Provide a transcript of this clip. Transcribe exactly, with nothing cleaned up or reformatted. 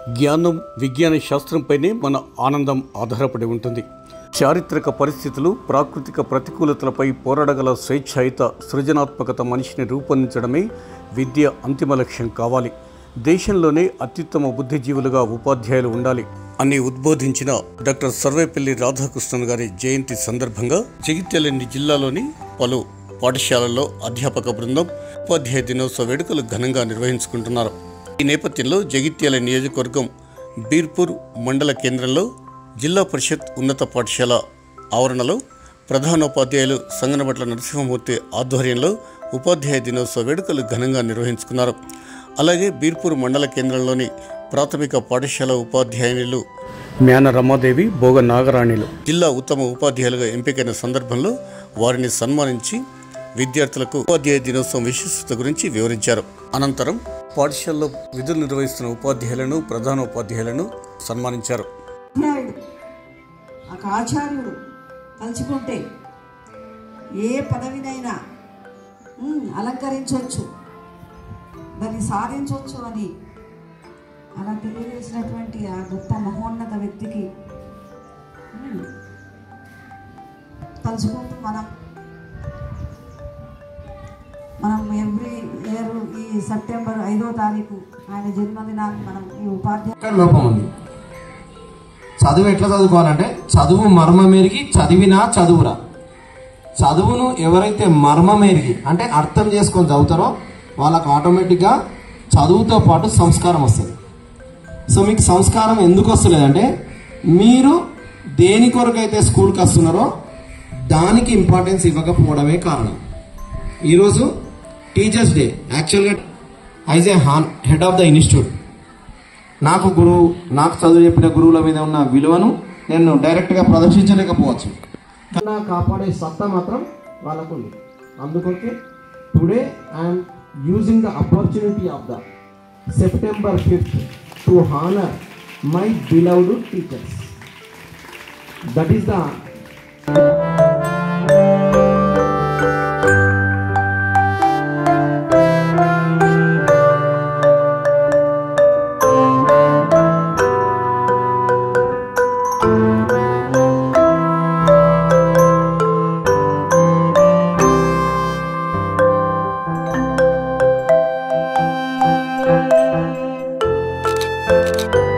జ్ఞానం విజ్ఞాన శాస్త్రంపైనే మన ఆనందం ఆధారపడి ఉంటుంది. చారిత్రక పరిస్థితులు ప్రాకృతిక ప్రతికూలతలపై పోరాడగల స్వేచ్ఛాయుత సృజనాత్మకత మనిషిని రూపొందించడమే విద్య అంతిమ లక్ష్యం కావాలి. దేశంలోనే అత్యుత్తమ బుద్ధిజీవులుగా ఉపాధ్యాయులు ఉండాలి అని ఉద్బోధించిన డాక్టర్ సర్వేపల్లి రాధాకృష్ణన్ గారి జయంతి సందర్భంగా జగిత్యాల జిల్లాలోని పలు పాఠశాలల్లో అధ్యాపక బృందం ఉపాధ్యాయ దినోత్సవ వేడుకలు ఘనంగా నిర్వహించుకుంటున్నారు. ఈ నేపథ్యంలో జగిత్యాల నియోజకవర్గం బీర్పూర్ మండల కేంద్రంలో జిల్లా పరిషత్ ఉన్నత పాఠశాల ఆవరణలో ప్రధానోపాధ్యాయులు సంగనబట్ల నరసింహమూర్తి ఆధ్వర్యంలో ఉపాధ్యాయ దినోత్సవ వేడుకలు ఘనంగా నిర్వహించుకున్నారు. అలాగే బీర్పూర్ మండల కేంద్రంలోని ప్రాథమిక పాఠశాల ఉపాధ్యాయులు మ్యాన రమాదేవి, భోగ నాగరాణిలు జిల్లా ఉత్తమ ఉపాధ్యాయులుగా ఎంపికైన సందర్భంలో వారిని సన్మానించి విద్యార్థులకు ఉపాధ్యాయ దినోత్సవం విశిష్టత గురించి వివరించారు. అనంతరం పాఠశాలలో విధులు నిర్వహిస్తున్న ఉపాధ్యాయులను ప్రధానోపాధ్యాయులను సన్మానించారు. ఒక ఆచార్యుడు తలుచుకుంటే ఏ పదవినైనా అలంకరించవచ్చు, దాన్ని సాధించవచ్చు అని అలా తెలియజేసినటువంటి ఆ గొప్ప మహోన్నత వ్యక్తికి తలుచుకుంటూ మనం మనం ఎవ్రీ ఇయర్ ఈ సెప్టెంబర్ ఐదో తారీఖు ఆయన జన్మదినాన్ని మనం ఈ ఉపాధ్యాయ లోపం ఉంది. చదువు ఎట్లా చదువుకోవాలంటే చదువు మర్మం ఎరిగి చదివినా చదువురా. చదువును ఎవరైతే మర్మం ఎరిగి అంటే అర్థం చేసుకొని చదువుతారో వాళ్ళకు ఆటోమేటిక్గా చదువుతో పాటు సంస్కారం వస్తుంది. సో మీకు సంస్కారం ఎందుకు వస్తలేదంటే మీరు దేని కొరకైతే స్కూల్కి వస్తున్నారో దానికి ఇంపార్టెన్స్ ఇవ్వకపోవడమే కారణం. ఈరోజు టీచర్స్ డే. యాక్చువల్గా యాజ్ ఏ హాన్ హెడ్ ఆఫ్ ద ఇన్స్టిట్యూట్ నాకు గురువు నాకు చదువు చెప్పిన గురువుల మీద ఉన్న విలువను నేను డైరెక్ట్గా ప్రదర్శించలేకపోవచ్చు. కాపాడే సత్తా మాత్రం వాళ్ళకు ఉంది. అందుకొరకే today I'm using the opportunity of the September fifth to honour my beloved teachers. That is the Thank you.